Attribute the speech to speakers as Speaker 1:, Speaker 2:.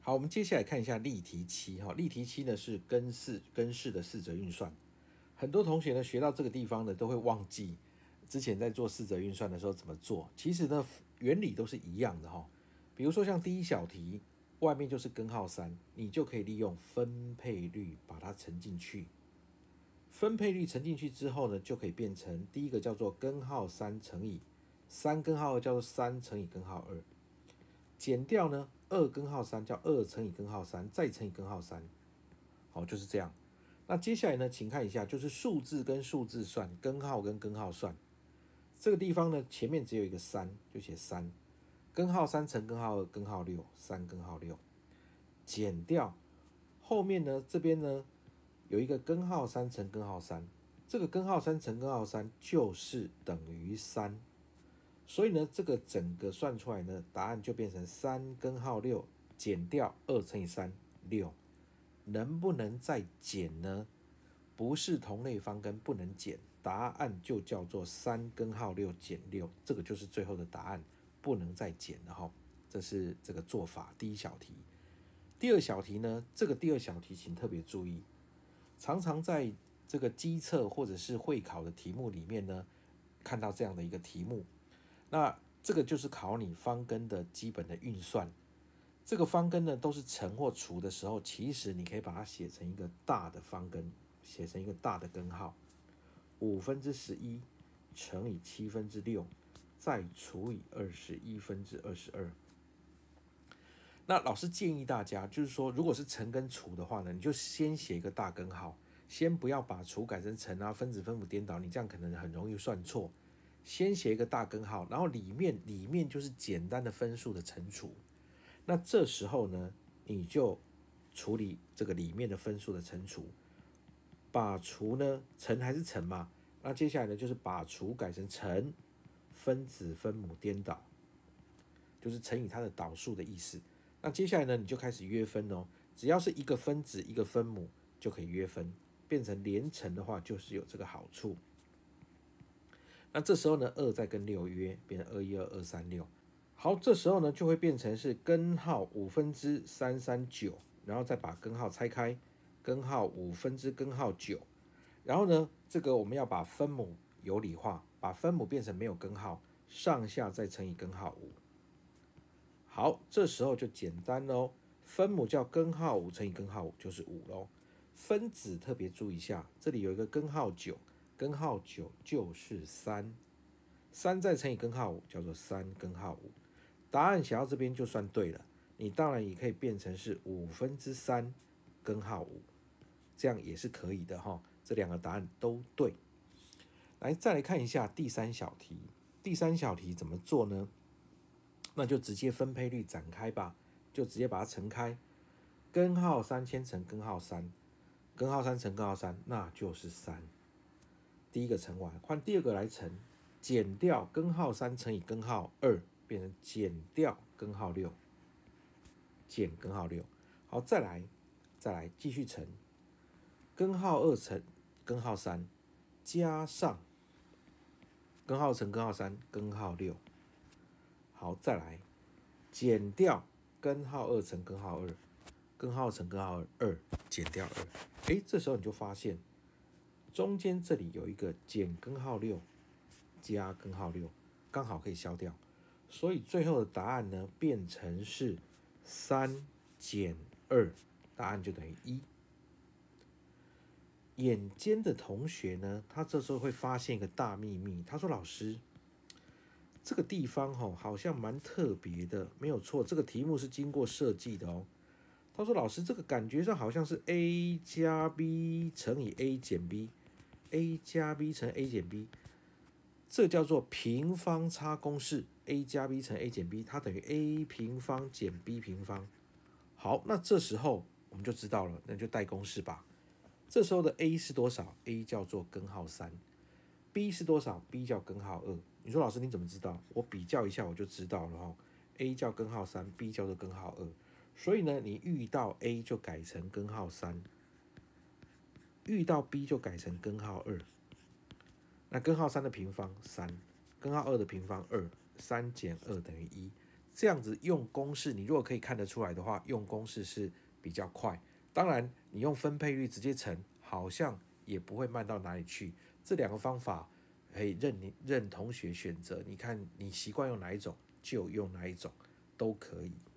Speaker 1: 好，我们接下来看一下例题7哈。例题7呢是根式的四则运算。很多同学呢学到这个地方呢都会忘记之前在做四则运算的时候怎么做。其实呢原理都是一样的哈。比如说像第一小题，外面就是根号3，你就可以利用分配率把它乘进去。分配率乘进去之后呢，就可以变成第一个叫做根号3乘以3根号2叫做3乘以根号2，减掉呢2根号3叫2乘以根号3再乘以根号3，好，就是这样。那接下来呢，请看一下，就是数字跟数字算，根号跟根号算。这个地方呢，前面只有一个3，就写3，根号3乘根号2，根号6，3根号6，减掉后面呢，这边呢有一个根号3乘根号3，这个根号3乘根号3就是等于3，所以呢，这个整个算出来呢，答案就变成3根号6减掉2乘以3 6，能不能再减呢？不是同类方根不能减，答案就叫做3根号6减6，这个就是最后的答案，不能再减了哈。这是这个做法第一小题。第二小题呢，这个第二小题请特别注意，常常在这个基测或者是会考的题目里面呢，看到这样的一个题目。那这个就是考你方根的基本的运算。这个方根呢都是乘或除的时候，其实你可以把它写成一个大的方根，写成一个大的根号，11/5乘以6/7，再除以21/22。那老师建议大家，就是说，如果是乘跟除的话呢，你就先写一个大根号，先不要把除改成乘啊，分子分母颠倒，你这样可能很容易算错。先写一个大根号，然后里面就是简单的分数的乘除。那这时候呢，你就处理这个里面的分数的乘除，把除呢乘还是乘嘛，那接下来呢就是把除改成乘，分子分母颠倒，就是乘以它的导数的意思。那接下来呢你就开始约分哦，只要是一个分子一个分母就可以约分，变成连乘的话就是有这个好处。那这时候呢2再跟6约，变成212/236。好，这时候呢就会变成是根号3/539，然后再把根号拆开，根号根号9，然后呢这个我们要把分母有理化，把分母变成没有根号，上下再乘以根号5。好，这时候就简单咯，分母叫根号5乘以根号5就是5咯。分子特别注意一下，这里有一个根号9，根号9就是3，3再乘以根号5叫做3根号5。答案写到这边就算对了，你当然也可以变成是3/5根号5，这样也是可以的哈。这两个答案都对。来，再来看一下第三小题。第三小题怎么做呢？那就直接分配率展开吧，就直接把它乘开。根号3先乘根号3，根号3乘根号3，那就是3。第一个乘完，换第二个来乘，减掉根号3乘以根号2。变成减掉根号6，减根号6。好，再来继续乘，根号2乘根号3加上根号乘根号3根号6。好，再来减掉根号2乘根号2，根号乘根号2减掉2。这时候你就发现中间这里有一个减根号6加根号6，刚好可以消掉。所以最后的答案呢，变成是3减2，答案就等于1。眼尖的同学呢，他这时候会发现一个大秘密。他说：“老师，这个地方好像蛮特别的，没有错，这个题目是经过设计的哦。”他说：“老师，这个感觉上好像是 a 加 b 乘以 a 减 b，a 加 b 乘 a 减 b。”这叫做平方差公式 ，a 加 b 乘 a 减 b， 它等于 a 平方减 b 平方。好，那这时候我们就知道了，那就代公式吧。这时候的 a 是多少 ？a 叫做根号3，b 是多少 ？b 叫根号2。你说老师你怎么知道？我比较一下我就知道了哈。a 叫根号3，b 叫做根号2。所以呢，你遇到 a 就改成根号3，遇到 b 就改成根号2。那根号3的平方3，根号2的平方2，3减2等于1， 这样子用公式，你如果可以看得出来的话，用公式是比较快。当然，你用分配率直接乘，好像也不会慢到哪里去。这两个方法可以任同学选择，你看你习惯用哪一种就用哪一种都可以。